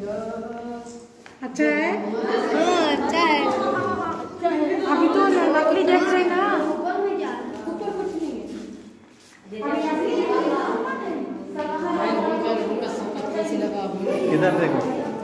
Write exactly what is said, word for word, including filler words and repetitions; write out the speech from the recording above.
अच्छा है। हाँ अच्छा है। अभी तो नकली देख रहे ना। किधर देखो